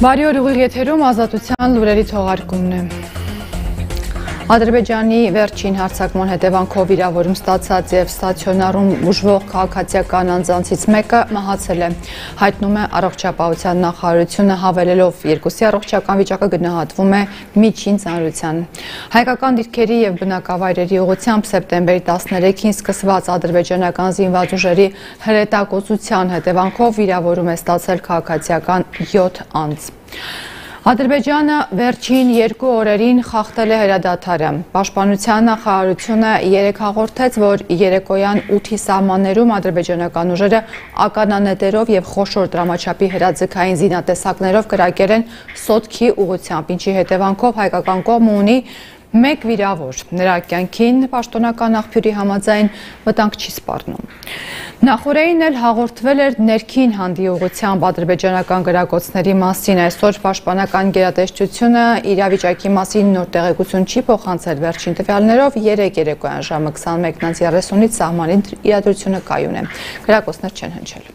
Բարի օր, ուղիղ եթերում ազատության լուրերի թողարկումն է։ Ադրբեջանի վերջին հարձակման հետևանքով վիրավորում ստացած եւ ստացիոնարում բուժվող քաղաքացիական անձանցից մեկը մահացել է։ Հայտնում է առողջապահության նախարարությունը, հավելելով երկուսի առողջական վիճակը գնահատվում է միջին ծանրության։ Հայկական դիրքերի եւ բնակավայրերի ուղղությամբ սեպտեմբերի 13-ին սկսված ադրբեջանական զինված ուժերի հրետակոծության հետևանքով վիրավորում է ստացել քաղաքացիական 7 անձ։ Ադրբեջանը վերջին 2 օրերին խախտել է հրադադարը։ Պաշտպանության նախարարությունը երեկ հաղորդեց, որ երեկոյան 8-ի սահմաններում ադրբեջանական ուժերը ականանետերով եւ խոշոր դրամաչափի հրաձգային զինատեսակներով կրակել են Սոտքի ուղղությամբ, ինչի հետևանքով հայկական կողմը ունի 1 վիրավոր։ Նրա կյանքին պաշտոնական աղբյուրի համաձայն վտանգ չի սպառնում։ Նախորդին էլ հաղորդվել էր ներքին հանդի ուղղությամբ ադրբեջանական գրակոծների մասին։ Այսօր պաշտպանական գերատեսչությունը իրավիճակի մասին նոր տեղեկություն չի փոխանցել։ Վերջին տվյալներով 3 երեկոյան ժամը 21:30-ից սահմանին իրադրությունը կայուն է։ Գրակոծներ չեն հնչել։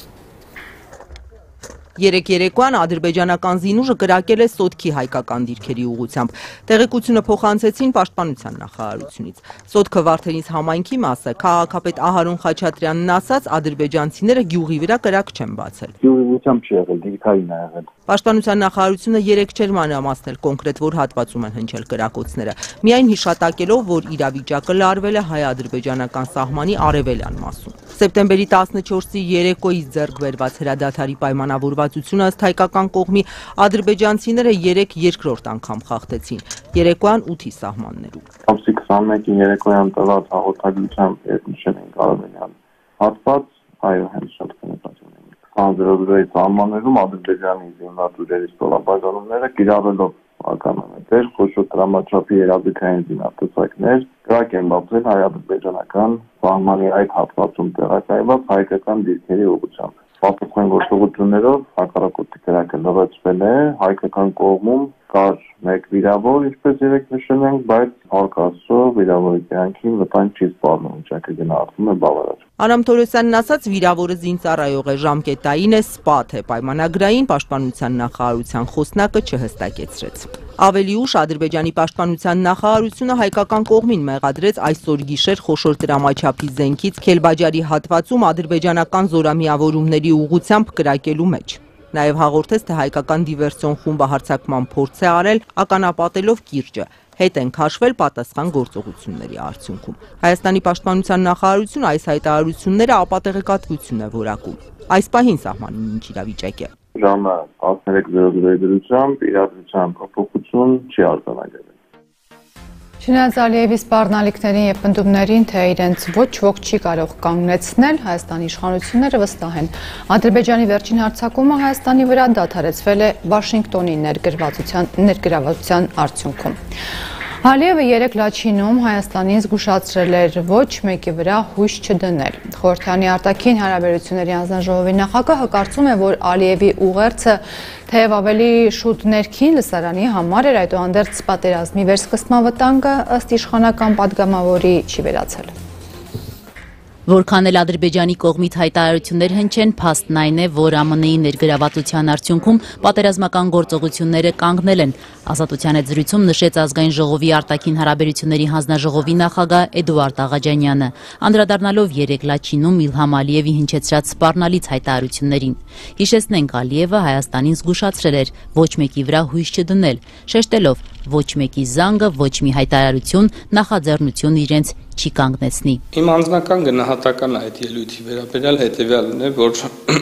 Երեկ երեկոյան ադրբեջանական զինուժը կրակել է Սոտքի հայկական դիրքերի ուղղությամբ։ Տեղեկությունը փոխանցեցին պաշտպանության նախարարությունից։ Սոտքը Վարդենիս համայնքի մաս է, քաղաքապետ Ահարոն Խաչատրյանն ասաց, ադրբեջանցիները գյուղի վրա կրակ չեն բացել։ Գյուղի ուղղությամբ չի եղել, դիրքային է եղել։ Պաշտպանության նախարարությունը երեկ չէր մանրամասնել կոնկրետ որ հատվածում են հնչել կրակոցները, միայն հիշատակելով, որ իրավիճակը լարվել է հայ-ադրբեջանական սահմանի արևելյան մասում։ Սեպտեմբերի 14-ի երեկոյից ձեռք բերված հրադադարի պայմանավորվածությունը ըստ հայկական կողմի ադրբեջանցիները 3 երկրորդ անգամ խախտեցին, երեկոյան 8-ի սահմաններում։ Ամսի 21-ին երեկոյան տված հաղորդագրությամբ նշել ենք արևելյան հատված, այո, հենց շատ քննադատում ենք։ 20-րդ սահմաններում ադրբեջանի զինված ուժերի ստորաբաժանումները կիրառելով ականանետեր, խոշոր դրամաչափի հրաձգային զինատեսակներ կրակ են բացել հայ-ադրբեջանական սահմանի այդ հատվածում տեղակայված հայկական դիրքերի ուղղությամբ։ Պատասխան գործողություններով հակառակորդի կրակը լրացվել է, հայկական կողմում կար 1 վիրավոր, ինչպես երեք նշել ենք, բայց հարկասո վիրավորի կյանքին վտանգ չի սպառնում, վիճակը գնահատվում է բավարար։ Արամ Թորոսյանն ասաց, վիրավորը զինծառայող է, ժամկետային է, սպաթ է, պայմանագրային պաշտպանության նախարարության խոսնակը չհստակեցրեց։ Ավելի ուշ Ադրբեջանի պաշտպանության նախարարությունը հայկական կողմին մեղադրեց այսօր գիշեր խոշոր դրամաչափի զենքից Քելբաջարի հատվածում ադրբեջանական զորամիավորումների ուղղությամբ կրակելու մեջ։ Նաև հաղորդեց, թե հայկական դիվերսիոն խումբը հարձակման փորձ է արել, ականապատելով կիրճը, հետ են քաշվել պատասխան գործողությունների արդյունքում։ Հայաստանի պաշտպանության նախարարությունը այս հայտարարությունները ապատեղեկատվություն է որակում։ Այս պահին սահմանին ինչ իրավիճակ է։ Ժամը 13:00-ի դրությամբ իրադրության փոփոխություն չի արձանագրվել։ Չնայած Ալիևի սպառնալիքներին եւ պնդումներին, թե իրենց ոչ ոք չի կարող կանգնեցնել, Հայաստանի իշխանությունները վստահ են։ Ադրբեջանի վերջին հարձակումը Հայաստանի վրա դադարեցվել է Վաշինգտոնի ներգրավվածության արդյունքում։ Ալիևը երեկ Լաչինում Հայաստանին զգուշացրել էր ոչ մեկի վրա հույս չդնել։ Խորհրդանի արտաքին հարաբերությունների հանձնաժողովի նախագահը կարծում է, որ Ալիևի ուղերձը թեև ավելի շուտ ներքին լսարանի համար էր, այդուհանդերձ պատերազմի վերսկսման վտանգը ըստ իշխանական падգամավորի չի վերացել։ Որքան էլ Ադրբեջանի կողմից հայտարարություններ հնչեն, փաստն այն է, որ ԱՄՆ-ի ներգրավվածության արդյունքում պատերազմական գործողությունները կանգնել են։ Ազատության հետ զրույցում նշեց ազգային ժողովի արտաքին հարաբերությունների հանձնաժողովի նախագահ Էդուարդ Աղաջանյանը, անդրադառնալով երեկ Լաչինում Իլհամ Ալիևի հնչեցրած սպառնալից հայտարարություններին։ Հիշեցնենք, Ալիևը Հայաստանին զգուշացրել էր ոչ մեկի վրա հույս չդնել, շեշտելով ոչ մեկի զանգը, ոչ մի հայտարարություն, նախաձեռնություն իրենց չի կանգնեցնի։ Իմ անձնական գնահատականը այդ ելույթի վերաբերյալ հետևյալն է, որ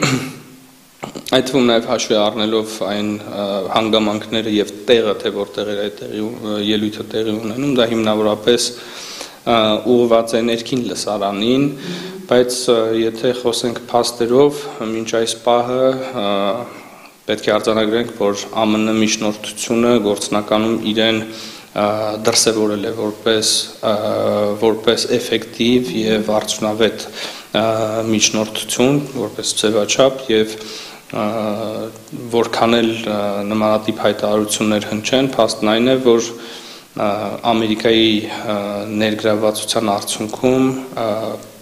այդ թվում նաև հաշվի առնելով այն հանգամանքները եւ տեղը, թե որտեղ է այդ ելույթը տեղի ունենում, դա հիմնավորապես ուղղված է ներքին լսարանին, բայց եթե խոսենք փաստերով, մինչ այս պահը պետք է արձանագրենք, որ ԱՄՆ միջնորդությունը գործնականում իրեն դրսևորել է որպես էֆեկտիվ եւ արդյունավետ միջնորդություն, որպես ձևաչափ եւ որքան էլ նմանատիպ հայտարարություններ հնչեն, փաստն այն է, որ Ամերիկայի ներգրավվածության արդյունքում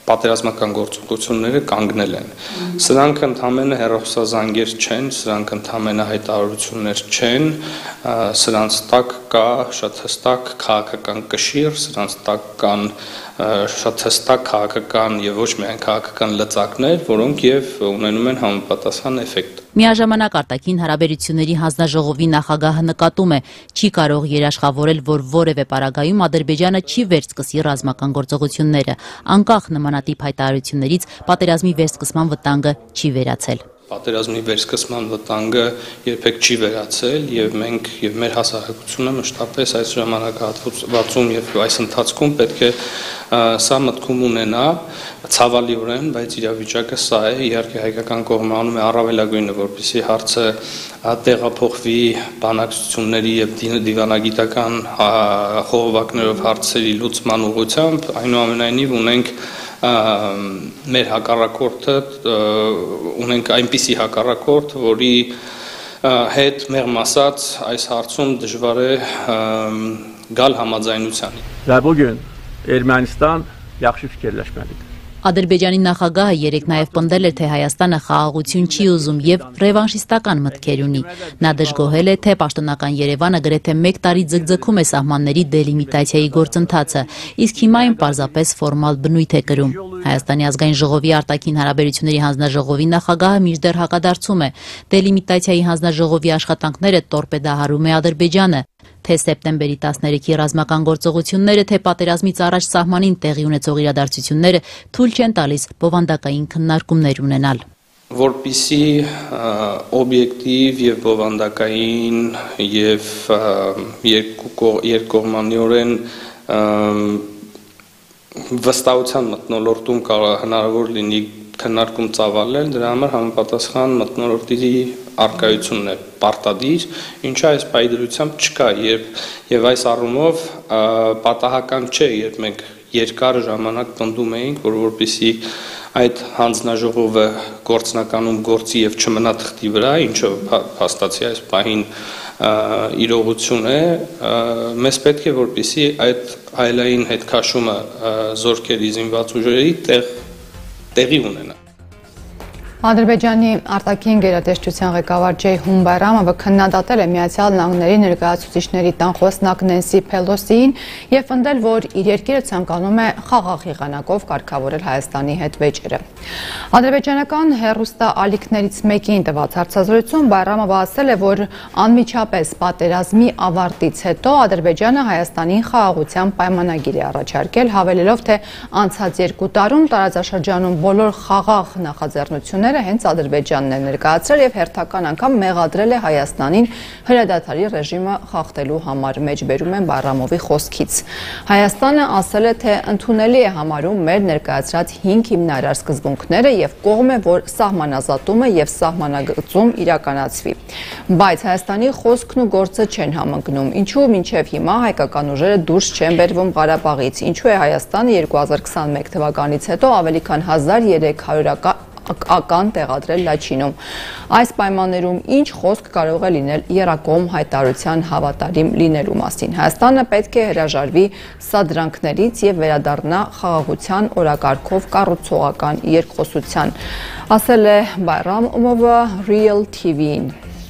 պատերազմական գործողությունները կանգնել են։ Սրանք ընդհանրապես հեռախոսազանգեր չեն, սրանք ընդհանրապես հայտարարություններ չեն, սրանց տակ կա շատ հստակ քաղաքական կշիռ, սրանց տակ կան շատ հստակ քաղաքական եւ ոչ միայն քաղաքական լծակներ, որոնք եւ ունենում են համապատասխան էֆեկտ։ Միաժամանակ արտաքին հարաբերությունների հանձնաժողովի նախագահը նկատում է, չի կարող երաշխավորել, որ որևէ պարագայում Ադրբեջանը չի վերսկսի ռազմական գործողությունները, անկախ նմանատիպ հայտարարություններից պատերազմի վերսկսման վտանգը չի վերացել։ Պատերազմի վերսկսման վտանգը երբեք չի վերացել եւ մենք եւ մեր հասարակությունը մշտապես այս ժամանակահատվածում եւ այս ընթացքում պետք է սա մտքում ունենա ցավալիորեն, բայց իրավիճակը սա է, իհարկե հայկական կողմը անում է առավելագույնը, որպեսզի հարցը տեղափոխվի բանակցությունների եւ դիվանագիտական խողովակներով հարցերի լուծման ուղղությամբ, այնուամենայնիվ ունենք մեր հակառակորդը ունենք այնպիսի հակառակորդ, որի հետ մեղմ ասած այս հարցում դժվար է գալ համաձայնության։ Və bugün Ermənistan yaxşı fikirləşməlidir. Ադրբեջանի նախագահը երեկ նաև պնդել էր, թե Հայաստանը խաղաղություն չի ուզում եւ ռևանշիստական մտքեր ունի։ Նա դժգոհել է, թե պաշտոնական Երևանը գրեթե 1 տարի ձգձգում է սահմանների դելիմիտացիայի գործընթացը, իսկ հիմա այն պարզապես ֆորմալ բնույթ է կրում։ Հայաստանի ազգային ժողովի արտաքին հարաբերությունների հանձնաժողովի նախագահը մինչդեռ հակադարձում է, դելիմիտացիայի հանձնաժողովի աշխատանքները տորպեդահարում է Ադրբեջանը, թե սեպտեմբերի 13-ի ռազմական գործողությունները, թե պատերազմից առաջ սահմանին տեղի ունեցող իրադարձությունները թույլ չեն տալիս բովանդակային քննարկումներ ունենալ։ Որպեսզի օբյեկտիվ եւ բովանդակային եւ երկկողմանիորեն վստահության մթնոլորտում հնարավոր լինի քննարկում ծավալել, դրա համար համապատասխան մթնոլորտի արկայությունն է պարտադիր, ինչը այս պայդրությամբ չկա եւ այս առումով պատահական չէ, երբ մենք երկար ժամանակ պնդում էինք, որ որպեսզի այդ հանձնաժողովը գործնականում գործի եւ չմնա թղթի վրա, ինչը հաստատի այս պահին իրողություն է, մեզ պետք է որպեսզի այդ հայլային հետքաշումը զորքերի զինված ուժերի տեղի ունենա։ Ադրբեջանի արտաքին գերատեսչության ղեկավար Ջեյհուն Բայրամովը քննադատել է Միացյալ Նահանգների ներկայացուցիչների տանխոսնակ Նենսի Փելոսիին եւ պնդել, որ իր երկիրը ցանկանում է խաղաղ եղանակով կարգավորել Հայաստանի հետ վեճերը։ Ադրբեջանական հեռուստաալիքներից մեկին տված հարցազրույցում Բայրամովը ասել է, որ անմիջապես պատերազմի ավարտից հետո Ադրբեջանը Հայաստանին խաղաղության պայմանագիր է առաջարկել, հավելելով, թե անցած 2 տարում տարածաշրջանում բոլոր խաղաղ նախաձեռնությունները հենց Ադրբեջանն է ներկայացրել եւ հերթական անգամ մեղադրել է Հայաստանին հրադադարի ռեժիմը խախտելու համար, մեջբերում են Բայրամովի խոսքից։ Հայաստանը ասել է, թե ընդունելի է համարում մեր ներկայացրած 5 հիմնարար սկզբունքները եւ կողմ է, որ սահմանազատումը եւ սահմանագծում իրականացվի։ Բայց Հայաստանի խոսքն ու գործը չեն համընկնում, ինչու մինչեւ հիմա հայկական ուժերը դուրս չեն բերվում Ղարաբաղից, ինչու է Հայաստանը 2021 թվականից հետո ավելի քան 1300 ական տեղադրել Լաչինում։ Այս պայմաններում ինչ խոսք կարող է լինել եռակողմ հայտարարության հավատարիմ լինելու մասին։ Հայաստանը պետք է հրաժարվի սադրանքներից եւ վերադառնա խաղաղության օրակարգով կառուցողական երկխոսության, ասել է Բայրամովը Real TV-ին։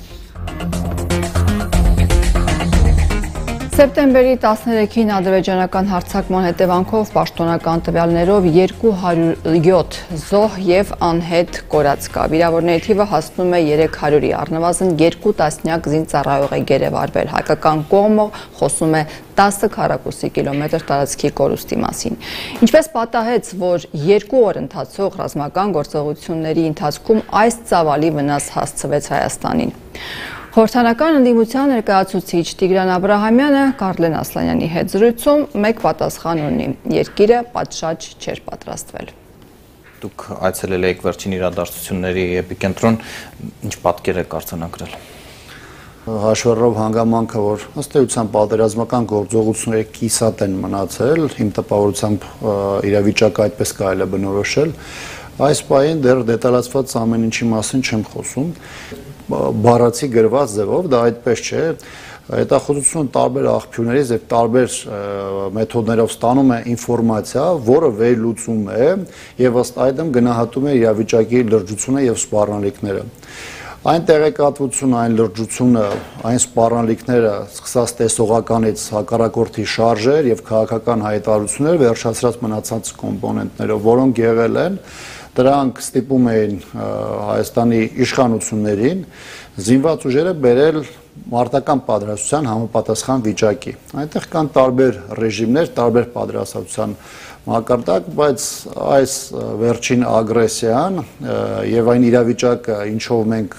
Սեպտեմբերի 13-ին ադրբեջանական հարձակման հետևանքով պաշտոնական տվյալներով 207 զոհ եւ անհետ կորած կա։ Վիրավորների թիվը հասնում է 300-ի, առնվազն 2 տասնյակ զինծառայող է գերեվարվել։ Հայկական կողմը խոսում է 10 քառակուսի կիլոմետր տարածքի կորուստի մասին։ Ինչպես պատահեց, որ 2 օր ընթացող ռազմական գործողությունների ընթացքում այս ծավալի վնաս հասցվեց Հայաստանին։ Խորհրդանական ընդդիմության ներկայացուցիչ Տիգրան Աբրահամյանը Կարլեն Ասլանյանի հետ զրույցում մեկ պատասխան ունի. երկիրը պատշաճ չէր պատրաստվել։ Դուք այցելել եք վերջին իրադարձությունների էպիկենտրոն, ինչ պատկեր եք արձանագրել։ Հաշվառով հանգամանքը, որ ըստ էության պատերազմական գործողությունների կիսատ են մնացել, իմ տպավորությամբ իրավիճակը այդպես կարելի է բնորոշել, այս պահին դեռ դետալացված ամեն ինչի մասին չեմ խոսում։ Բառացի գրված ձևով դա այդպես չէ, հետախուզությունը տարբեր աղբյուրներից եւ տարբեր մեթոդներով ստանում է ինֆորմացիա, որը վերլուծում է եւ ըստ այդմ գնահատում է իրավիճակի լրջությունը եւ սպառնալիքները։ Այն տեղեկատվությունը, այն լրջությունը, այն սպառնալիքները սկսած տեսողականից հակառակորդի շարժեր եւ քաղաքական հայտարարություններ վերջացրած մնացած կոմպոնենտներով, որոնք եղել են, դրանք ստիպում էին Հայաստանի իշխանություններին զինված ուժերը բերել մարտական պատրաստության համապատասխան վիճակի։ Այնտեղ կան տարբեր ռեժիմներ, տարբեր պատրաստության մակարդակ, բայց այս վերջին ագրեսիան եւ այն իրավիճակը, ինչով մենք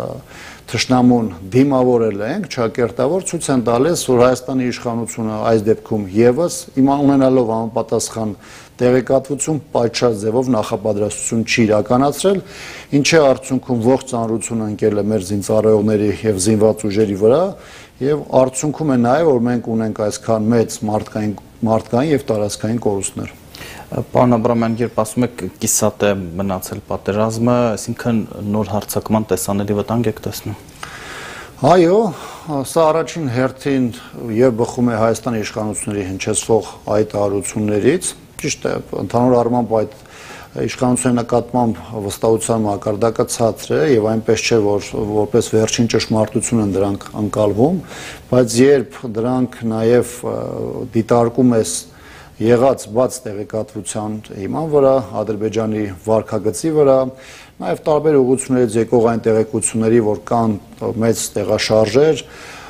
թշնամուն դիմավորել ենք, ճակերտավոր ցույց են տալիս, որ Հայաստանի իշխանությունը այս դեպքում եւս ունենալով համապատասխան տեղեկատվություն պատշաճ ձևով նախապատրաստություն չի իրականացրել, ինչի արդյունքում ողջ ծանրությունը ընկել է մեր զինծառայողների եւ զինված ուժերի վրա եւ արդյունքում է նաեւ որ մենք ունենք այսքան մեծ մարդկային եւ տարածքային կորուստներ։ Պարոն Աբրամյան, երբ ասում եք կիսատ է մնացել պատերազմը, այսինքն նոր հարձակման տեսանելի վտանգ եք տեսնում։ Այո, սա առաջին հերթին եւ բխում է Հայաստանի իշխանությունների հնչեցվող հայտարարություններից, ճիշտ է, ընդհանուր առմամբ այդ իշխանության նկատմամբ վստահության մակարդակը ցածր է եւ այնպես չէ որ որպես վերջին ճշմարտություն են դրանք անցալվում, բայց երբ դրանք նաեւ դիտարկում ես եղած բաց տեղեկատվության հիման վրա, Ադրբեջանի վարքագծի վրա, նաև տարբեր ուղղություններից եկող այն տեղեկությունների, որ կան մեծ տեղաշարժեր,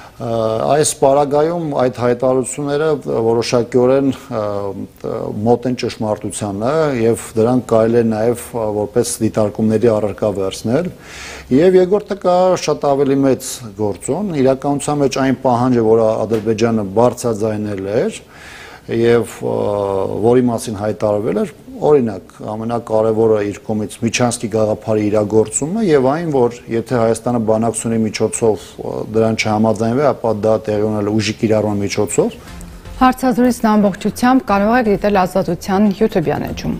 այս պարագայում այդ հայտարարությունները որոշակիորեն մոտ են ճշմարտությանը եւ դրանք կարելի է նաև որպես դիտարկումների առարկա վերցնել եւ երկրորդը կա շատ ավելի մեծ գործոն, իրականության մեջ այն պահանջը, որ Ադրբեջանը բարձրաձայնել էր եւ որի մասին հայտարարվել էր, օրինակ ամենակարևորը իր կողմից Միչանսկի գաղափարի իրագործումը եւ այն, որ եթե Հայաստանը բանակցությունների միջոցով դրան չհամաձայնվի, ապա դա տեղի ունենալ ուժի կիրառման միջոցով։ Հարցազրույցն ամբողջությամբ կարող եք դիտել Ազատության YouTube-յան էջում։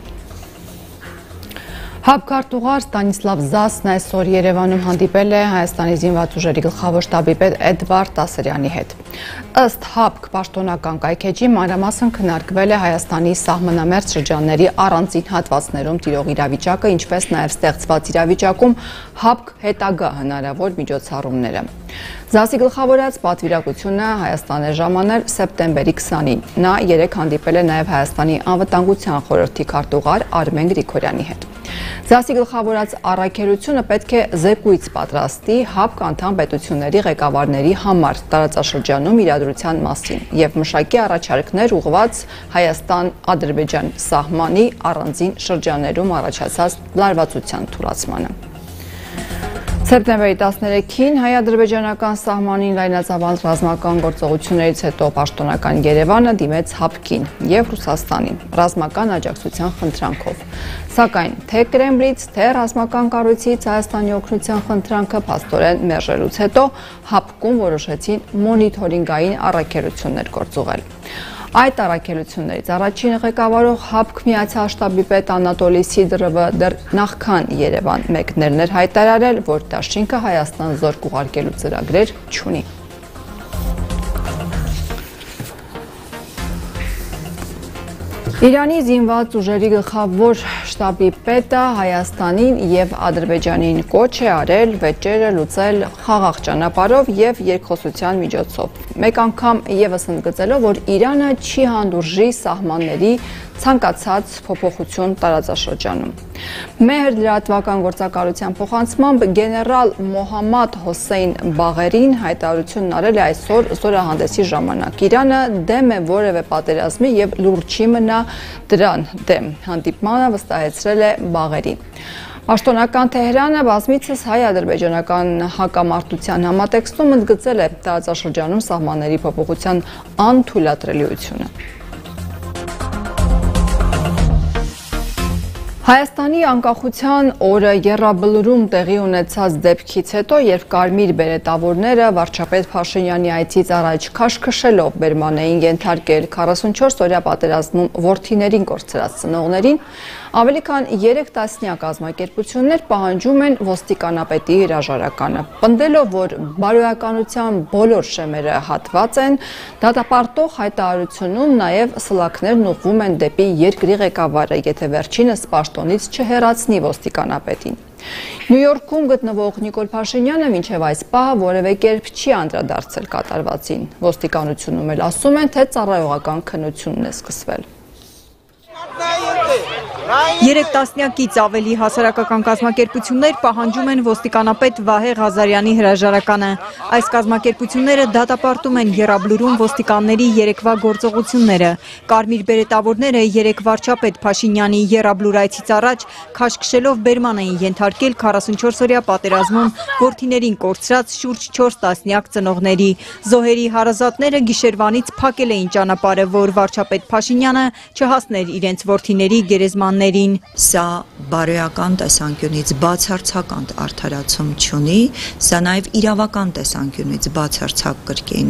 Հապկարտուղար Ստանիսլավ Զասն այսօր Երևանում հանդիպել է Հայաստանի զինված ուժերի գլխավոր շտաբի պետ Էդվարդ Տասարյանի հետ։ Ըստ ՀԱՊԿ պաշտոնական կայքեջի մանրամասն քննարկվել է Հայաստանի սահմանամերձ շրջանների առանձին հատվածներում տիրող իրավիճակը, ինչպես նաև ստեղծված իրավիճակում ՀԱՊԿ հետագա հնարավոր միջոցառումները։ Զասի գլխավորած պատվիրակությունը Հայաստան է ժամանել սեպտեմբերի 20-ին։ Նա երեկ հանդիպել է նաև Հայաստանի անվտանգության խորհրդի քարտուղար Արմեն Գրիգորյանի հետ։ Զասի գլխավորած առաքելությունը պետք է զեկույց պատրաստի ՀԱՊԿ անդամ պետությունների ղեկավարների համար տարածաշրջանում իրադրության մասին եւ մշակի առաջարկներ ուղղված Հայաստան-Ադրբեջան սահմանի առանձին շրջաներում առաջացած լարվածության թուլացմանը։ Սեպտեմբերի 13-ին հայ-ադրբեջանական սահմանին լայնածավալ ռազմական գործողություններից հետո պաշտոնական Երևանը դիմեց ՀԱՊԿ-ին եւ Ռուսաստանին ռազմական աջակցության խնդրանքով։ Սակայն թե Կրեմլից, թե ռազմական կառույցից Հայաստանի օգնության խնդրանքը փաստորեն մերժելուց հետո ՀԱՊԿ-ում որոշեցին մոնիթորինգային առաքելություններ գործուղել։ Այդ առաքելություններից առաջինը ղեկավարող ՀԱՊԿ միացյալ շտաբի պետ Անատոլի Սիդրովը դեռ նախքան Երևան մեկներն էր հայտարարել, որ դաշինքը Հայաստան զորք ուղարկելու ծրագրեր չունի։ Իրանի զինված ուժերի գլխավոր շտաբի պետը Հայաստանին եւ Ադրբեջանին կոչ է արել վեճերը լուծել խաղաղ ճանապարհով եւ երկխոսության միջոցով։ Մեկ անգամ եւս ընդգծելով, որ Իրանը չի հանդուրժի սահմանների ցանկացած փոփոխություն տարածաշրջանում։ Մեհր լրատվական գործակալության փոխանցմամբ գեներալ Մոհամմադ Հոսեյն Բաղերին հայտարարությունն արել է այսօր զորահանդեսի ժամանակ։ Իրանը դեմ է որևէ պատերազմի եւ լուրջ չի մնա դրան դեմ։ Հանդիպմանը վստահեցրել է Բաղերին։ Պաշտոնական Թեհրանը բազմիցս հայ-ադրբեջանական հակամարտության համատեքստում ընդգծել է տարածաշրջանում սահմանների փոփոխության անթույլատրելիությունը։ Հայաստանի անկախության օրը Եռաբլուրում տեղի ունեցած դեպքից հետո, երբ կարմիր բերետավորները վարչապետ Փաշինյանի այցից առաջ քաշքշելով բերման էին ենթարկել 44 օրյա պատերազմում որդիներին կորցրած ծնողներին, Ավելի քան 3 տասնյակ կազմակերպություններ պահանջում են ոստիկանապետի հրաժարականը։ Պնդելով, որ բարոյականության բոլոր շեմերը հատված են, դատապարտող հայտարարությունում նաև սլաքներն ուղղվում են դեպի երկրի ղեկավարը, եթե վերջինս պաշտոնից չհեռացնի ոստիկանապետին։ Նյու Յորքում գտնվող Նիկոլ Փաշինյանը մինչև այս պահը որևէ կերպ չի անդրադարձել կատարվածին։ Ոստիկանությունում էլ ասում են, թե ծառայողական քննությունն է սկսվել։ 3 տասնյակից ավելի հասարակական կազմակերպություններ պահանջում են ոստիկանապետ Վահե Ղազարյանի հրաժարականը։ Այս կազմակերպությունները դատապարտում են եռաբլուրում ոստիկանների երեկվա գործողությունները։ Կարմիր բերետավորները երեկ վարչապետ Փաշինյանի եռաբլուր այցից առաջ քաշքշելով բերման էին ենթարկել 44-օրյա պատերազմում որդիներին կորցրած շուրջ 4 տասնյակ ծնողների։ Զոհերի հարազատները գիշերվանից փակել էին ճանապարհը, որ վարչապետ Փաշինյանը չհասներ իրենց որդիների գերեզմաններին։ Սա բարոյական տեսանկյունից բացարձակ արդարացում չունի, սա նաև իրավական տեսանկյունից բացարձակ կրկին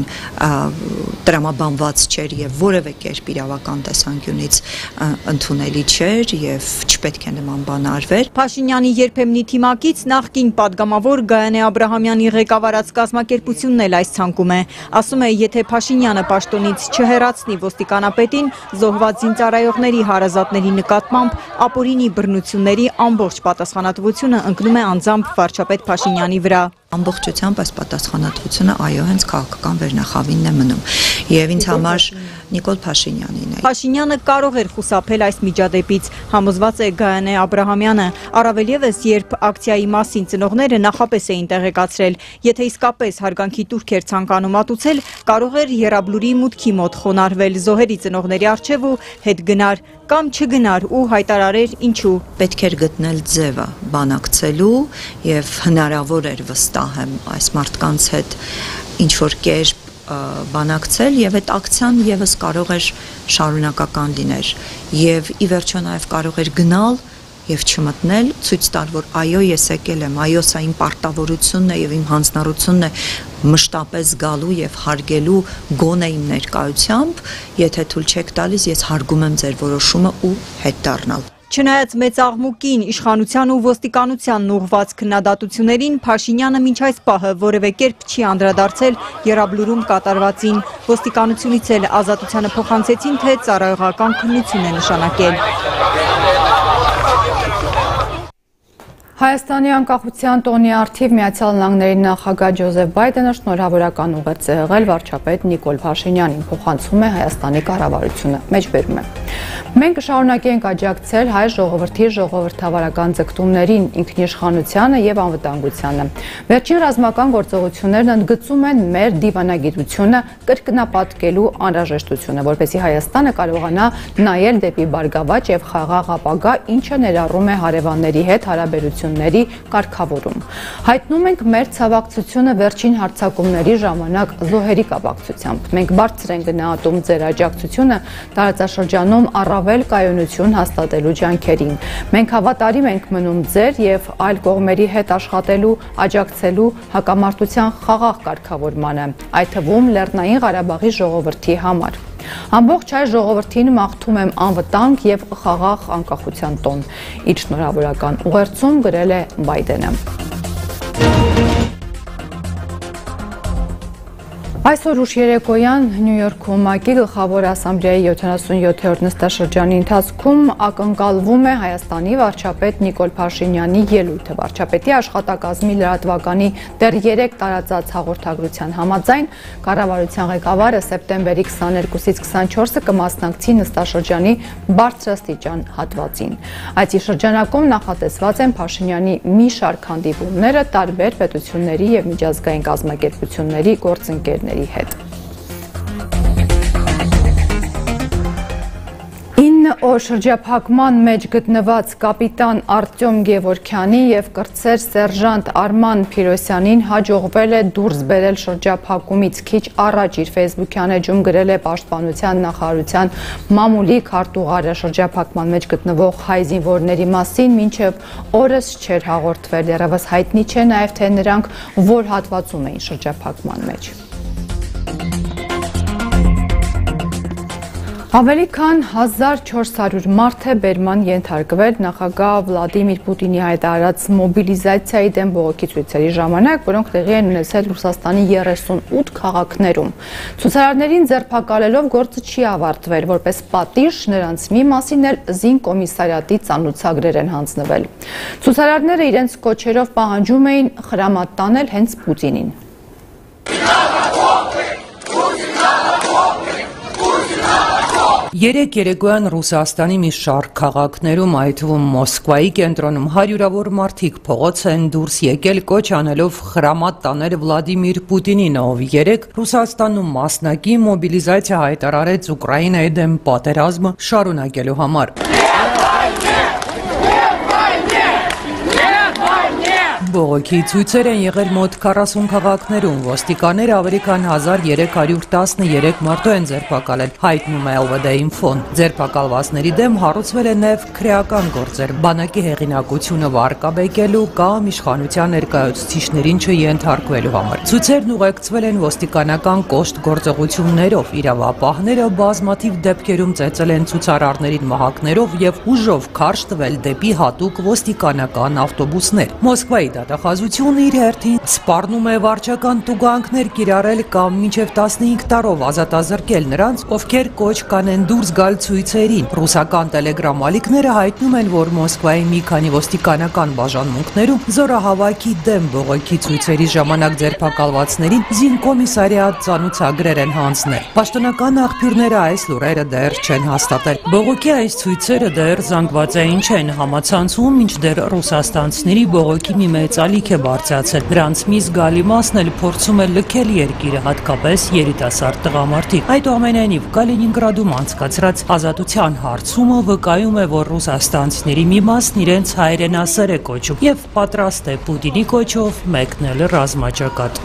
տրամաբանված չէր եւ որևէ կերպ իրավական տեսանկյունից ընդունելի չէր եւ չպետք է նման բան արվեր։ Փաշինյանի երբեմնի թիմակից նախկին падգամավոր Գայանե Աբրահամյանի ղեկավարած կազմակերպությունն էլ այս ցանկում է։ Ասում է, եթե Փաշինյանը պաշտոնից չհեռացնի ոստիկանապետին, զոհված զինծառայողների հարազատների նկատմամբ ապօրինի բռնությունների ամբողջ պատասխանատվությունը ընկնում է անձամբ վարչապետ Փաշինյանի վրա։ Ամբողջությամբ այս պատասխանատվությունը այո հենց քաղաքական վերնախավինն է մնում եւ ինձ համար Նիկոլ Փաշինյանին է։ Փաշինյանը կարող էր խուսափել այս միջադեպից, համոզված է Գայանե Աբրահամյանը, առավել ևս երբ ակցիայի մասին ծնողները նախապես էին տեղեկացրել, եթե իսկապես հարգանքի տուրք էր ցանկանում մատուցել, կարող էր եռաբլուրի մուտքի մոտ խոնարհվել զոհերի ծնողների առջև ու հետ գնար կամ չգնար ու հայտարարեր ինչու։ Պետք էր գտնել ձևը բանակցելու եւ հնարավոր էր վստահ եմ այս մարդկանց հետ ինչ որ կերպ բանակցել եւ այդ ակցիան եւս կարող էր շարունակական լիներ եւ ի վերջո նաեւ կարող էր գնալ եւ չմտնել, ցույց տալ, որ այո, ես եկել եմ, այո, սա իմ պարտավորությունն է եւ իմ հանձնառությունն է մշտապես գալու եւ հարգելու գոնե իմ ներկայությամբ, եթե թույլ չեք տալիս, ես հարգում եմ ձեր որոշումը ու հետ դառնալ։ Չնայած մեծ աղմուկին, իշխանության ու ոստիկանությանն ուղղված քննադատություններին, Փաշինյանը մինչ այս պահը որևէ կերպ չի անդրադարձել եռաբլուրում կատարվածին։ Ոստիկանությունից էլ Ազատությանը փոխանցեցին, թե ծառայողական քննություն է նշանակել։ Հայաստանի անկախության տոնի առթիվ Միացյալ Նահանգների նախագահ Ջոզեֆ Բայդենը շնորհավորական ուղերձ է եղել վարչապետ Նիկոլ Փաշինյանին, փոխանցում է Հայաստանի կառավարությունը, մեջբերում է։ Մենք կշարունակենք աջակցել հայ ժողովրդի ժողովրդավարական ձգտումներին, ինքնիշխանությանը եւ անվտանգությանը։ Վերջին ռազմական գործողություններն ընդգծում են մեր դիվանագիտությունը կրկնապատկելու անհրաժեշտությունը, որպեսզի Հայաստանը կարողանա նայել դեպի բարգավաճ եւ խաղաղ ապագա, ինչը ներառում է հարևանների հետ հարաբերությունների կարգավորում։ Հայտնում ենք մեր ցավակցությունը վերջին հարձակումների ժամանակ զոհերի կապակցությամբ։ Մենք բարձր ենք գնահատում ձեր աջակցությունը տարածաշրջանում առավել կայունություն հաստատելու ջանքերին։ Մենք հավատարիմ ենք մնում ձեր եւ այլ կողմերի հետ աշխատելու, աջակցելու հակամարտության խաղաղ կարգավորմանը, այդ թվում Լեռնային Ղարաբաղի ժողովրդի համար։ Ամբողջ հայ ժողովրդին մաղթում եմ անվտանգ եւ խաղաղ անկախության տոն։ Իր շնորհավորական ուղերձում գրել է Բայդենը։ Այսօր ուշ երեկոյան Նյու Յորքում ՄԱԿ-ի գլխավոր ասամբլեայի 77-րդ նստաշրջանի ընթացքում ակնկալվում է Հայաստանի վարչապետ Նիկոլ Փաշինյանի ելույթը։ Վարչապետի աշխատակազմի լրատվականի դեռ 3 տարածած հաղորդագրության համաձայն կառավարության ղեկավարը սեպտեմբերի 22-ից 24-ը կմասնակցի նստաշրջանի բարձրաստիճան հատվածին։ Այդ շրջանակում նախատեսված են Փաշինյանի մի շարք հանդիպումները տարբեր պետությունների եւ միջազգային կազմակերպությունների գործընկերների հետ։ 9 օր շրջափակման մեջ գտնված կապիտան Արտյոմ Գևորգյանի եւ կրտսեր սերժանտ Արման Փիրոսյանին հաջողվել է դուրս բերել շրջափակումից քիչ առաջ իր Facebook-յան էջում գրել է Պաշտպանության նախարարության մամուլի քարտուղարը շրջափակման մեջ գտնվող հայ զինվորների մասին, մինչև օրս չէր հաղորդվել, դեռևս հայտնի չէ նաեւ թե նրանք որ հատվածում էին շրջափակման մեջ։ Ավելի քան 1400 մարդ է բերման ենթարկվել նախագահ Վլադիմիր Պուտինի հայտարարած մոբիլիզացիայի դեմ բողոքի ցույցերի ժամանակ, որոնք տեղի են ունեցել Ռուսաստանի 38 քաղաքներում։ Ցուցարարներին ձերբակալելով գործը չի ավարտվել, որպես պատիժ նրանց մի մասին էլ զինկոմիսարիատի ծանոթագրեր են հանձնվել։ Ցուցարարները իրենց կոչերով պահանջում էին խրամատ տանել հենց Պուտինին։ Երեկ երեկոյան Ռուսաստանի մի շարք քաղաքներում, այդ թվում Մոսկվայի կենտրոնում հարյուրավոր մարդիկ փողոց են դուրս եկել կոչ անելով խրամատ տանել Վլադիմիր Պուտինին, ով երեկ Ռուսաստանում մասնակի մոբիլիզացիա հայտարարեց Ուկրաինայի դեմ պատերազմը շարունակելու համար։ Բողոքի ցույցեր են եղել մոտ 40 քաղաքներում, ոստիկանները ավելի քան 1313 մարդու են ձերբակալել, հայտնում է LVD-Info-ն։ Ձերբակալվածների դեմ հարուցվել է նաև քրեական գործեր, բանակի հեղինակությունը վարկաբեկելու կամ իշխանության ներկայացուցիչներին չենթարկվելու համար։ Ցույցերն ուղեկցվել են ոստիկանական կոշտ գործողություններով, իրավապահները բազմաթիվ դեպքերում ծեծել են ցուցարարներին մահակներով եւ ուժով քարշ տվել դեպի հատուկ ոստիկանական ավտոբուսներ։ Մոսկվայի դատախազությունը իր հերթին սպառնում է վարչական տուգանքներ կիրառել կամ մինչև 15 տարով ազատազրկել նրանց, ովքեր կոչ կանեն դուրս գալ ցույցերին։ Ռուսական տելեգրամ ալիքները հայտնում են, որ Մոսկվայի մի քանի ոստիկանական բաժանմունքներում զորահավաքի դեմ բողոքի ցույցերի ժամանակ ձերբակալվածներին զինկոմիսարիատ ծանոթագրեր են հանձնել։ Պաշտոնական աղբյուրները այս լուրերը դեռ չեն հաստատել։ Բողոքի այս ցույցերը դեռ զանգվածային չեն, համացանցում մինչդեռ ռուսաստանցիների բողոքի մի մեծ ալիք է բարձրացել։ Նրանց մի զգալի մասն էլ փորձում է լքել երկիրը, հատկապես երիտասարդ տղամարդիկ։ Այդուամենայնիվ Կալինինգրադում անցկացրած ազատության հարցումը վկայում է, որ ռուսաստանցիների մի մասն իրենց հայրենասեր է կոչում եւ պատրաստ է Պուտինի կոչով մեկնել ռազմաճակատ։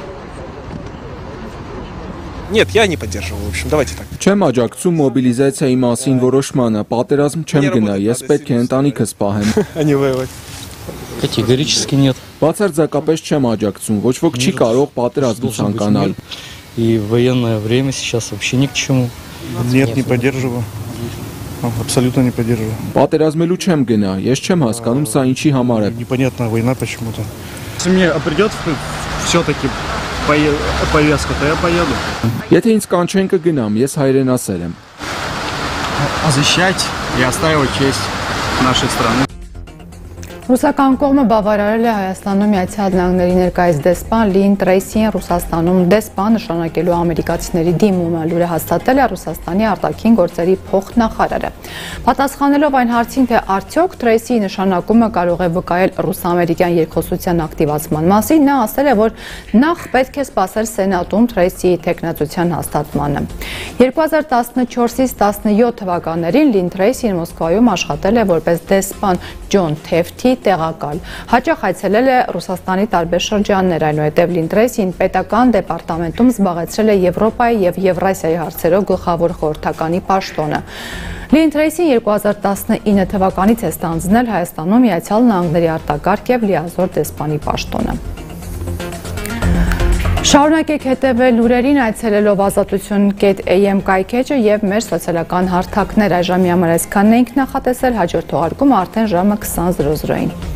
Нет, я не поддерживаю, в общем, давайте так. Չեմ աջակցում մոբիլիզացիայի մասին որոշմանը, պատերազմ չեմ գնա, ես պետք է ընտանիքս պահեմ։ Они воевать. Категорически нет. Բացարձակապես չեմ աջակցում, ոչ ոք չի կարող պատերազմ ցանկանալ։ И в военное время сейчас вообще ни к чему. Нет, не поддерживаю. Абсолютно не поддерживаю. Պատերազմելու չեմ գնա, ես չեմ հասկանում սա ինչի համար է։ Непонятная война почему-то. Если мне придет все-таки повестка, то я поеду. Եթե ինձ կանչեն կգնամ, ես հայրենասեր եմ։ Защищать и отстаивать честь нашей страны. Ռուսական կողմը բավարարել է Հայաստանում Միացյալ Նահանգների ներկայիս դեսպան Լին Տրեյսին Ռուսաստանում դեսպան նշանակելու ամերիկացիների դիմումը լուրը հաստատել է Ռուսաստանի արտաքին գործերի փոխնախարարը։ Պատասխանելով այն հարցին, թե արդյոք Տրեյսիի նշանակումը կարող է վկայել ռուս-ամերիկյան երկխոսության ակտիվացման մասին, նա ասել է, որ նախ պետք է սպասել Սենատում Տրեյսիի թեկնածության հաստատմանը։ 2014-ից 17 թվականներին Լին Տրեյսին Մոսկվայում աշխատել է որպես դեսպան Ջոն Թեֆթի տեղակալ։ Հաճախ այցելել է Ռուսաստանի տարբեր շրջաններ, այնուհետև Լին Տրեյսին պետական դեպարտամենտում զբաղեցրել է Եվրոպայի եւ Եվրասիայի հարցերով գլխավոր խորհրդականի պաշտոնը։ Լին Տրեյսին 2019 թվականից է ստանձնել Հայաստանում Միացյալ Նահանգների արտակարգ եւ լիազոր դեսպանի պաշտոնը։ Շարունակեք հետևել լուրերին այցելելով ազատություն.am կայքեջը եւ մեր սոցիալական հարթակներ։ Այժմի համար այսքանն էինք նախատեսել, հաջորդ թողարկումը արդեն ժամը 20:00-ին։